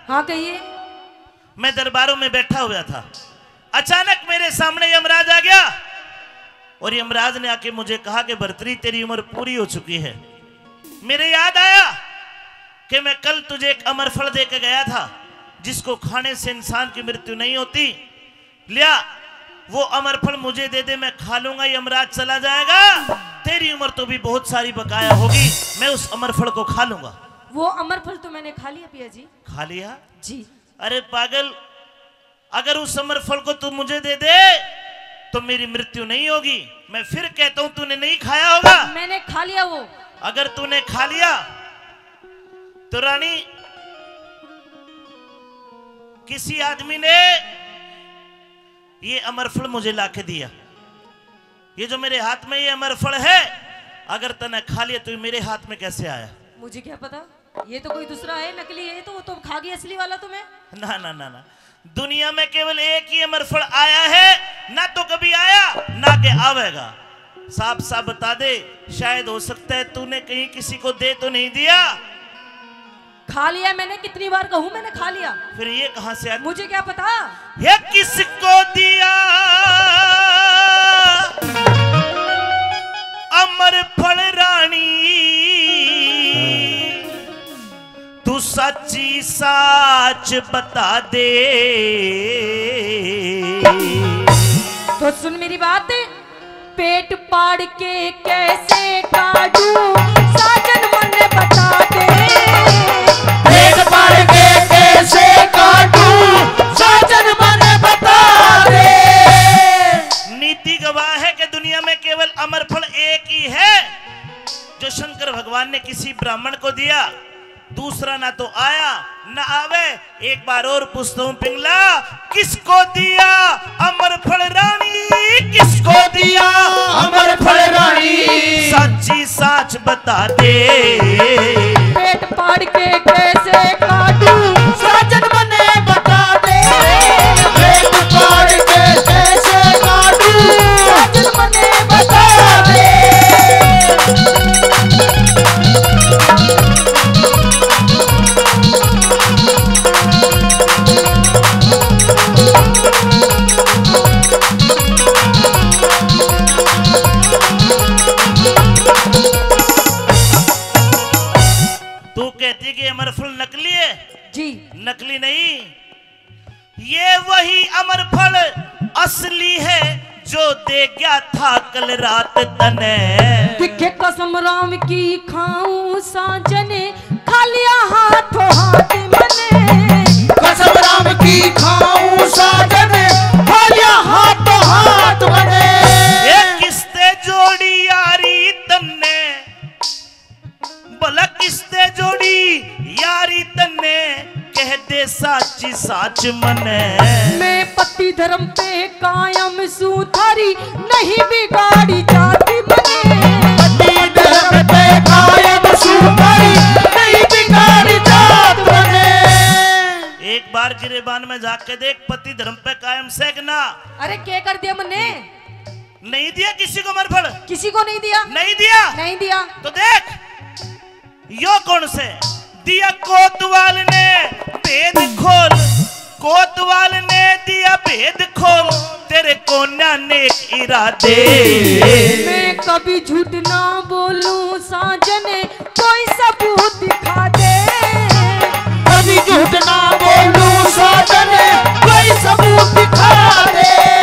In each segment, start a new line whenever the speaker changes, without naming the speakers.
हाँ कहिए।
मैं दरबारों में बैठा हुआ था, अचानक मेरे सामने यमराज आ गया और यमराज ने आके मुझे कहा कि भर्तरी तेरी उम्र पूरी हो चुकी है। मेरे याद आया कि मैं कल तुझे एक अमर फल दे के गया था जिसको खाने से इंसान की मृत्यु नहीं होती। लिया वो अमर फल मुझे दे दे, मैं खा लूंगा, यमराज चला जाएगा, तेरी उम्र तो भी बहुत सारी बकाया होगी, मैं उस अमर फल को खा लूंगा।
वो अमर फल तो मैंने खा लिया पिया जी।
खा लिया?
जी।
अरे पागल, अगर उस अमर फल को तू मुझे दे दे तो मेरी मृत्यु नहीं होगी। मैं फिर कहता हूं तूने नहीं खाया होगा।
मैंने खा लिया वो।
अगर तूने खा लिया तो रानी, किसी आदमी ने ये अमर फल मुझे लाके दिया। ये जो मेरे हाथ में ये अमर फल है, अगर तूने खा लिया तो ये मेरे हाथ में कैसे आया?
मुझे क्या पता, ये तो कोई दूसरा है, नकली है, तो वो तो खा गया असली वाला तुम्हें।
ना ना ना ना, दुनिया में केवल एक ही अमर फल आया है, ना तो कभी आया ना के आवेगा। साफ साफ बता दे, शायद हो सकता है तूने कहीं किसी को दे तो नहीं दिया।
खा लिया मैंने, कितनी बार कहूं मैंने खा लिया।
फिर ये कहां से आया?
मुझे क्या पता।
ये किसको दिया अमर फल रानी, तू सच्ची साच बता दे।
तो सुन मेरी बात, पेट पाड़ के कैसे काटूं साजन मन बता दे।
पेट पाड़ के कैसे काटूं साजन मन बता दे।
नीति गवाह है कि दुनिया में केवल अमर फल एक ही है जो शंकर भगवान ने किसी ब्राह्मण को दिया, दूसरा ना तो आया ना आवे। एक बार और पूछता हूं पिंगला, किसको दिया अमर फल रानी, किसको दिया
अमर फल रानी,
सच्ची साच बता दे।
पेट पाड़ के कैसे काटूं
साजन मन बता दे। पेट पाड़ के कैसे काटूं साजन मन बता दे।
तू कहती कि अमर फल नकली है?
जी।
नकली नहीं, ये वही अमर फल असली है जो दे गया था कल रात तने।
दिखे कसम राम की खाऊं साजन, खा लिया हाथों हाथ मने।
कसम राम की खाऊं साजन, खा लिया हाथों हाथ बने।
ये किसते जोड़ी यारी तन्ने, भला किसते जोड़ी यारी तन्ने, कह दे साची साच मने।
मैं पति धर्म पे कायम सूथारी, नहीं बिगाड़ी जाती मने।
पति धर्म पे कायम सूथारी, नहीं बिगाड़ी जात बने।
एक बार गिरेबान में जाके देख, पति धर्म पे कायम से ना।
अरे क्या कर दिया मैंने?
नहीं दिया किसी को अमर फल?
किसी को नहीं दिया।
नहीं दिया?
नहीं दिया।
तो देख, यो कौन से दिया? कोतवाल ने भेद खोल, कोतवाल ने दिया भेद खोल, तेरे कोन्या ने इरादे।
मैं कभी झूठ ना बोलूं साजन, कोई सबूत दिखा दे।
कभी झूठ ना बोलूं साजन, कोई सबूत दिखा दे।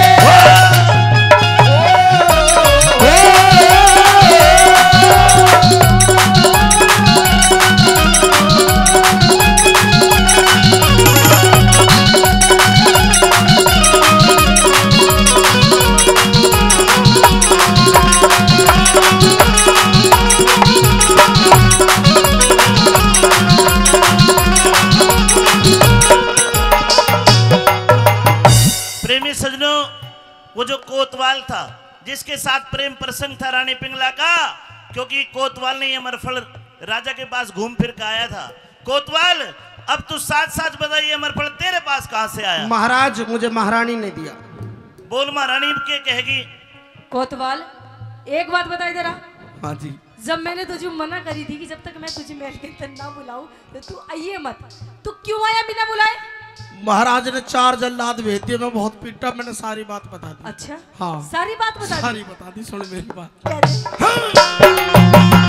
प्रेमी सजनों, वो जो कोतवाल था जिसके साथ प्रेम प्रसंग था रानी पिंगला का, क्योंकि कोतवाल ने ये अमर फल राजा के पास घूम फिर के आया था। कोतवाल, अब तू साथ साथ बता, ये अमर फल तेरे पास कहां से आया?
महाराज, मुझे महारानी ने दिया।
बोल महारानी के कहेगी।
कोतवाल, एक बात बताई जरा।
हाँ जी।
जब मैंने तुझे मना करी थी कि जब तक मैं तुझे महल के अंदर ना बुलाऊं तो तू आइए मत, तू क्यों आया बिना बुलाए?
महाराज ने 4 जल्लाद भेज दिए, मैं बहुत पीटा, मैंने सारी बात बता दी।
अच्छा
हाँ
सारी बात बता दी?
सारी बता दी, सुन मेरी बात।
कह दे।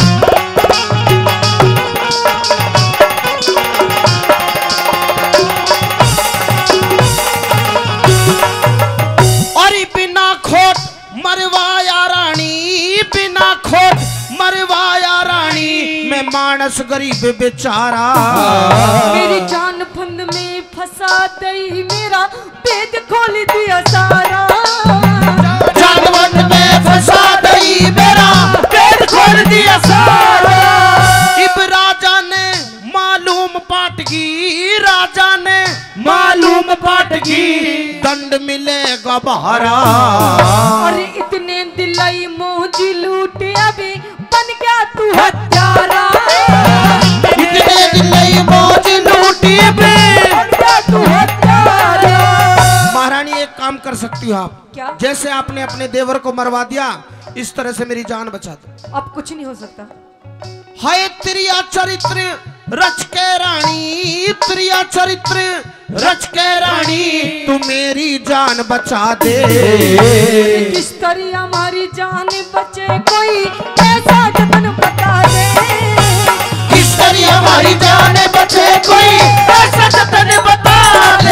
और बिना खोट मरवाया रानी, बिना खोट मरवाया रानी, मैं मानस गरीब बेचारा।
मेरी जान फंद में फंसा दई, मेरा भेद खोल दिया सारा।
जान फंद में फंसा दई, मेरा भेद खोल दिया सारा। इब राजा ने मालूम पाटगी, राजा ने मालूम पाटगी, दंड मिलेगा बहारा।
और इतने दिलाई मौज लूटे अभी बन गया तू हत्यारा।
इतने दिलाई मौज लूटी बे,
बन गया तू हत्यारा।
महारानी एक काम कर सकती हो आप,
क्या?
जैसे आपने अपने देवर को मरवा दिया, इस तरह से मेरी जान बचा दो।
अब कुछ नहीं हो सकता।
हाय त्रिया चरित्र रच के रानी, त्रिया चरित्र रच के रानी, तू मेरी जान बचा दे।
किस तरह हमारी जान बचे, कोई ऐसा जतन बता दे।
किस तरह हमारी जान बचे, कोई ऐसा जतन बता दे।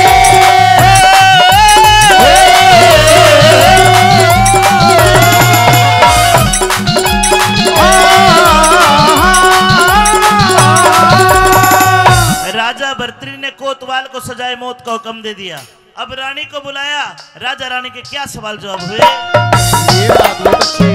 राजा भर्तृहरि ने कोतवाल को सजाए मौत का हुक्म दे दिया। अब रानी को बुलाया। राजा रानी के क्या सवाल जवाब हुए?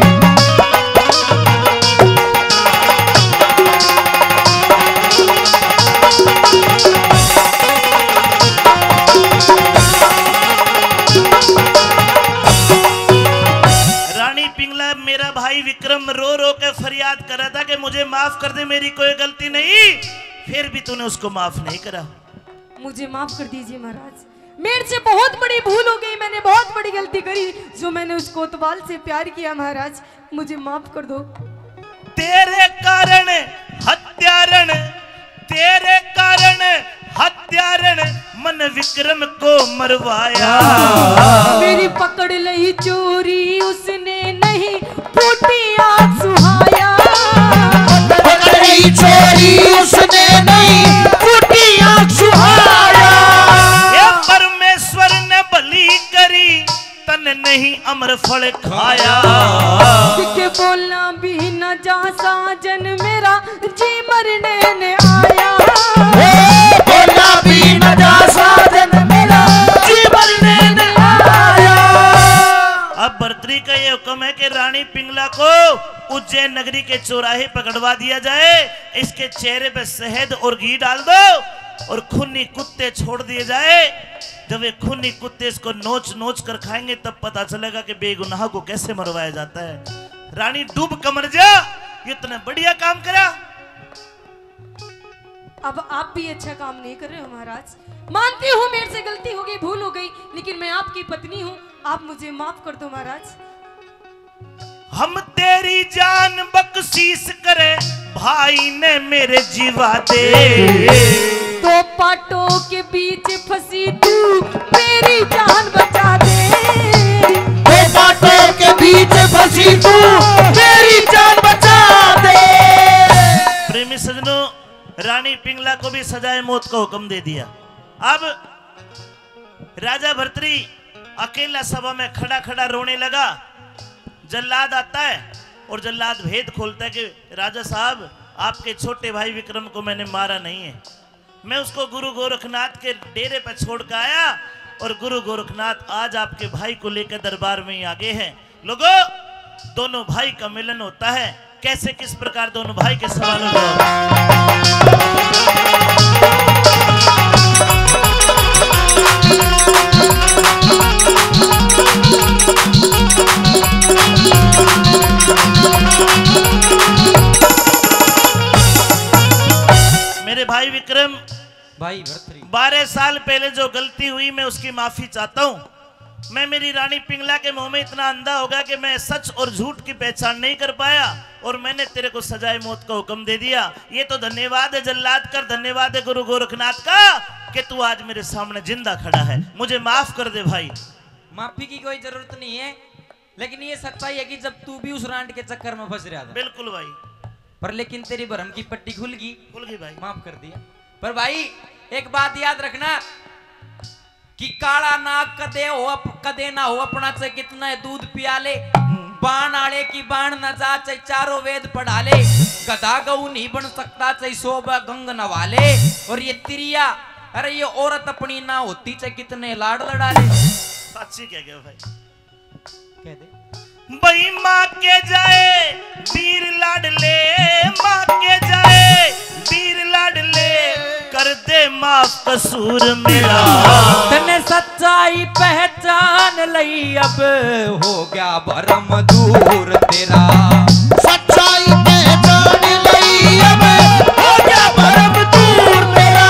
रानी पिंगला मेरा भाई विक्रम रो रो के फरियाद कर रहा था कि मुझे माफ कर दे, मेरी कोई गलती नहीं, फिर भी तूने उसको माफ नहीं करा।
मुझे माफ कर दीजिए महाराज, मेरे से बहुत बड़ी भूल हो गई, मैंने बहुत बड़ी गलती करी जो मैंने उस कोतवाल से प्यार किया। महाराज मुझे माफ कर दो।
तेरे कारण हत्यारण, तेरे कारण हत्यारण, मन विक्रम को मरवाया।
मेरी पकड़ लई चोरी उसने नहीं, फूटी आग सुहाया।
पकड़ लई चोरी उसने नहीं, फूटी आग सुहाया।
ये परमेश्वर ने भली करी, तन नहीं अमर फल खाया।
के बोलना भी न जा साजन, मेरा जी मरने ने आया।
बोलना भी न जा साजन, मेरा जी मरने ने आया।
अब भर्तृहरि का ये हुक्म है कि रानी पिंगला को उज्जैन नगरी के चौराहे पकड़वा दिया जाए, इसके चेहरे पे शहद और घी डाल दो और खूनी कुत्ते छोड़ दिए जाए। जब ये खूनी कुत्ते इसको नोच नोच कर खाएंगे तब पता चलेगा कि बेगुनाह को कैसे मरवाया जाता है। रानी डूब कर मर जा, इतना बढ़िया काम करा।
अब आप भी अच्छा काम नहीं कर रहे हो महाराज। मानती हूँ मेरे से गलती हो गई, भूल हो गई, लेकिन मैं आपकी पत्नी हूँ, आप मुझे माफ कर दो महाराज।
हम तेरी जान बख्शीश करे, भाई ने मेरे जीवा दे।
तो पाटों के बीच फंसी तू, मेरी जान बचा दे।
दो पाटों के बीच फंसी तू, मेरी जान बचा दे।
प्रेमी सजनों, रानी पिंगला को भी सजाए मौत का हुक्म दे दिया। अब राजा भर्तृहरि अकेला सभा में खड़ा खड़ा रोने लगा। जल्लाद आता है और जल्लाद भेद खोलता है कि राजा साहब, आपके छोटे भाई विक्रम को मैंने मारा नहीं है, मैं उसको गुरु गोरखनाथ के डेरे पर छोड़ कर आया और गुरु गोरखनाथ आज आपके भाई को लेकर दरबार में ही आगे हैं। लोगों, दोनों भाई का मिलन होता है, कैसे किस प्रकार दोनों भाई के सवालों का। मेरे भाई विक्रम,
भाई भर्तृहरि
12 साल पहले जो गलती हुई मैं उसकी माफी चाहता हूं। मैं मेरी रानी पिंगला के मुंह में इतना अंधा हो गया कि मैं सच और झूठ की पहचान नहीं कर पाया और मैंने तेरे को सजाए मौत का हुक्म दे दिया। ये तो धन्यवाद है जल्लाद कर, धन्यवाद है गुरु गोरखनाथ का कि तू आज मेरे सामने जिंदा खड़ा है। मुझे माफ कर दे भाई।
माफी की कोई जरूरत नहीं है, लेकिन ये सच्चाई है कि जब तू भी उस रांड के चक्कर में फंस रहा था।
बिल्कुल भाई।
पर लेकिन तेरी भरम की पट्टी खुल गई
भाई,
माफ कर दिया। पर भाई एक बात याद रखना कि काला नाग कदे ना हो अपना, चाहे कितना दूध पिया ले, बाण आले की बाण न जा, चाहे चारों वेद पढ़ा ले, गधा गऊ नहीं बन सकता, चाहे सोबा गंग नवा ले। और ये तिरिया, अरे ये औरत अपनी ना होती, चाहे कितने लाड लड़ा ले।
साक्षी क्या गया भाई?
कह दे
भाई माँ के जाए वीर लाडले, माँ के जाए वीर लाडले, कर दे माफ कसूर मेरा।
तने सच्चाई पहचान लई, अब हो गया भरम दूर तेरा।
सच्चाई पहचान लई, अब हो गया भरम दूर तेरा।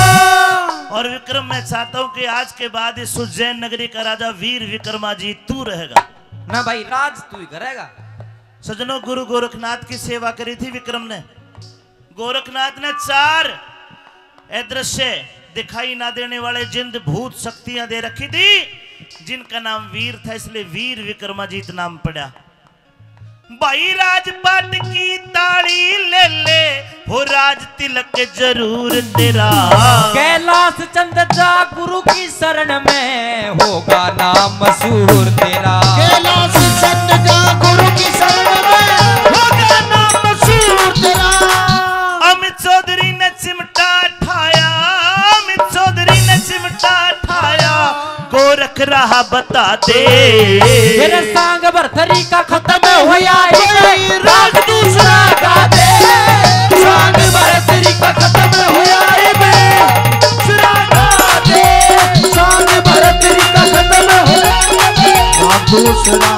और विक्रम, मैं चाहता हूँ कि आज के बाद इस उज्जैन नगरी का राजा वीर विक्रमाजीत तू रहेगा
ना भाई, राज तू ही करेगा।
सजनों, गुरु गोरखनाथ की सेवा करी थी विक्रम ने। गोरखनाथ ने 4 अदृश्य दिखाई ना देने वाले जिंद भूत शक्तियां दे रखी थी, जिनका नाम वीर था, इसलिए वीर विक्रमाजीत नाम पड़ा। भाई राजपाट की ताड़ी ले ले, हो राज तिलक जरूर तेरा।
कैलाश चंद जा गुरु की शरण में, होगा नाम मशहूर तेरा।
कैलाश चंद जा गुरु की शरण में, होगा नाम मशहूर तेरा।
अमित चौधरी ने चिमटा ठाया, अमित चौधरी ने चिमटा ठाया, गोरख रहा बता दे।
तेरे सांग भरथरी का खत्म होया, राग दूसरा गा दे। सांग भरथरी का खत्म होया, दूसरा गा दे। सांग भरथरी का खत्म होया,
दूसरा